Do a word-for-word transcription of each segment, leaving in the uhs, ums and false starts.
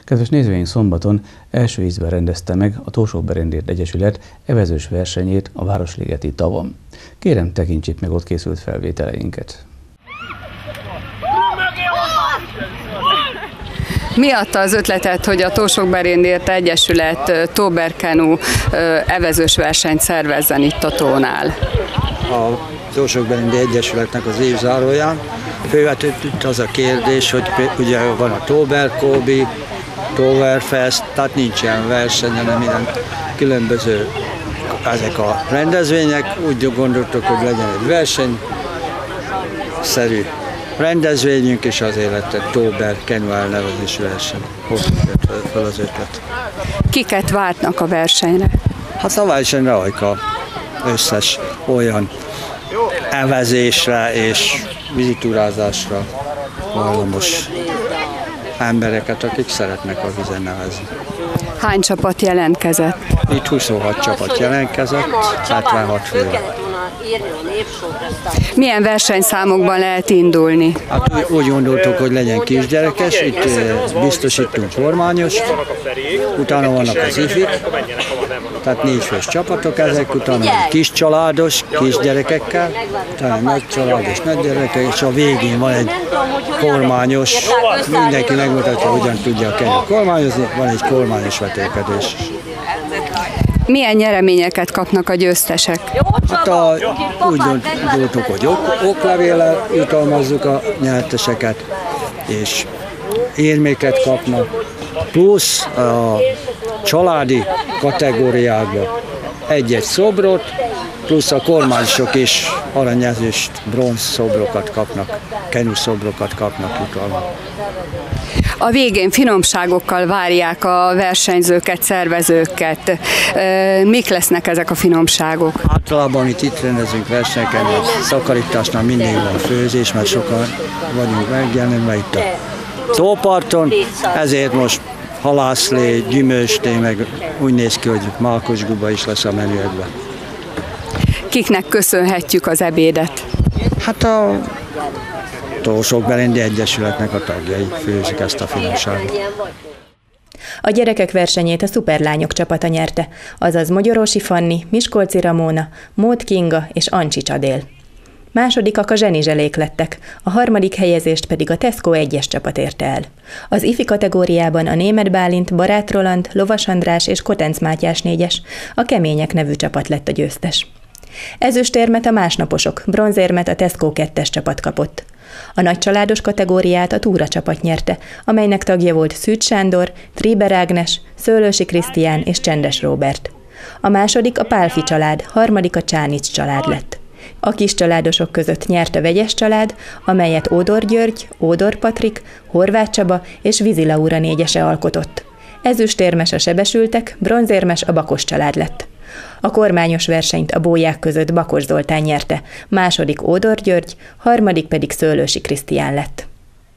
Kedves nézőink, szombaton első ízben rendezte meg a Tósok-Berendért Egyesület evezős versenyét a Városligeti tavon. Kérem, tekintsék meg ott készült felvételeinket. Mi adta az ötletet, hogy a Tósok-Berendért Egyesület Tóberkenú evezős versenyt szervezzen itt a tónál? A Tósok-Berendért Egyesületnek az évzáróján fölvetődött itt az a kérdés, hogy ugye van a Tóberkóbi, Tóverfest, tehát nincs ilyen verseny, hanem ilyen különböző ezek a rendezvények. Úgy gondoltuk, hogy legyen egy versenyszerű rendezvényünk, és azért lett egy Tóberkenú elnevezésű verseny. Hogy jött fel az ötlet? Kiket vártnak a versenyre? Hát a versenyre Ajka összes olyan evezésre és vízitúrázásra hajlamos embereket, akik szeretnek a vízen nevezni. Hány csapat jelentkezett? Itt huszonhat csapat jelentkezett, hetvenhat főre. Milyen versenyszámokban lehet indulni? Hát úgy gondoltuk, hogy legyen kisgyerekes, itt biztosítunk formányos, utána vannak az ifik, tehát négy fős csapatok ezek, utána kis családos, kisgyerekekkel, utána nagy családos, nagy gyerekek, és a végén van egy kormányos, mindenki megmutatja, hogyan tudja a kormányozni, van egy kormányos vetélkedés. Milyen nyereményeket kapnak a győztesek? Hát a, úgy gondoltuk, hogy ok, oklevéllel jutalmazzuk a nyerteseket, és érméket kapnak, plusz a családi kategóriákban egy-egy szobrot, plusz a kormányosok is aranyezőst, bronz szobrokat kapnak, kenú szobrokat kapnak jutalmat. A végén finomságokkal várják a versenyzőket, szervezőket. Mik lesznek ezek a finomságok? Általában, amit itt rendezünk versenyeken, a szakarításnál mindig van főzés, mert sokan vagyunk megjelenve itt a tóparton, ezért most halászlé, gyümölcslé, meg úgy néz ki, hogy mákosguba is lesz a menüekben. Kiknek köszönhetjük az ebédet? Hát a Tósok-Berendért Egyesületnek a tagjai főzik ezt a finomságot. A gyerekek versenyét a szuperlányok csapata nyerte, azaz Magyarósi Fanni, Miskolci Ramóna, Mód Kinga és Ancsics Adél. Másodikak a Zsenizselék lettek, a harmadik helyezést pedig a Tesco egyes csapat érte el. Az ifi kategóriában a Németh Bálint, Barát Roland, Lovas András és Kotenc Mátyás négyes, a Kemények nevű csapat lett a győztes. Ezüstérmet a másnaposok, bronzérmet a Tesco kettes csapat kapott. A nagycsaládos kategóriát a Túra csapat nyerte, amelynek tagja volt Szűcs Sándor, Tríber Ágnes, Szőlősi Krisztián és Csendes Róbert. A második a Pálfi család, harmadik a Csánics család lett. A kis családosok között nyert a Vegyes család, amelyet Ódor György, Ódor Patrik, Horváth Csaba és Vízi Laura négyese alkotott. Ezüstérmes a Sebesültek, bronzérmes a Bakos család lett. A kormányos versenyt a bóják között Bakos Zoltán nyerte, második Ódor György, harmadik pedig Szőlősi Krisztián lett.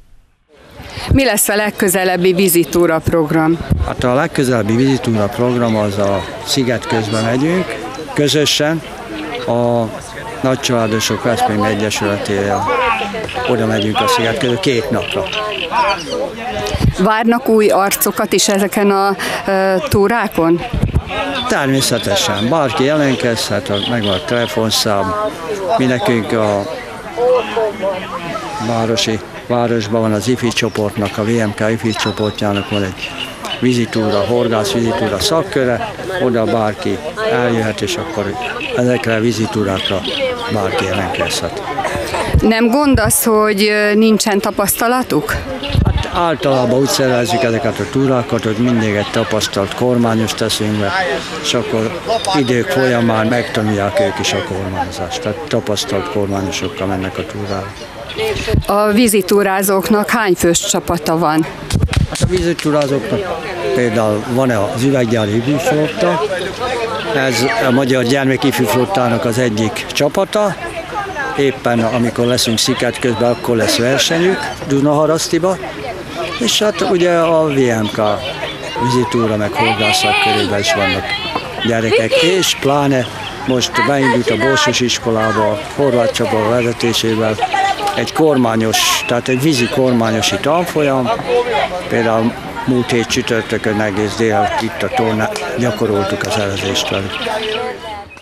Mi lesz a legközelebbi vízitúra program? Hát a legközelebbi vízitúra program az a Szigetközben megyünk, közösen a Nagycsaládosok Veszprém Egyesületével. Oda megyünk a Szigetközbe két napra. Várnak új arcokat is ezeken a e, túrákon? Természetesen. Bárki jelentkezhet, megvan a telefonszám. Mi nekünk a városi, városban van az ifi csoportnak, a vé em ká ifi csoportjának van egy vízitúra, horgász vízitúra szakköre, oda bárki eljöhet, és akkor ezekre a vízitúrákra bárki jelentkezhet. Nem gond az, hogy nincsen tapasztalatuk? Hát általában úgy szervezzük ezeket a túrákat, hogy mindig egy tapasztalt kormányos teszünk be, és akkor idők folyamán megtanulják ők is a kormányzást. Tehát tapasztalt kormányosokkal mennek a túrára. A vízitúrázóknak hány fős csapata van? Hát a vízitúrázóknak például van az Üveggyári ifjúflotta, ez a Magyar Gyermek Ifjúflottának az egyik csapata. Éppen amikor leszünk Szigetközben, akkor lesz versenyük Dunaharasztiba, és hát ugye a vé em ká vízitúra meg horgászat körében is vannak gyerekek, és pláne most beindult a Borsos iskolába, Horváth Csaba vezetésével egy kormányos, tehát egy vízi kormányosi tanfolyam, például múlt hét csütörtökön egész dél itt a tornán gyakoroltuk az elezést velük.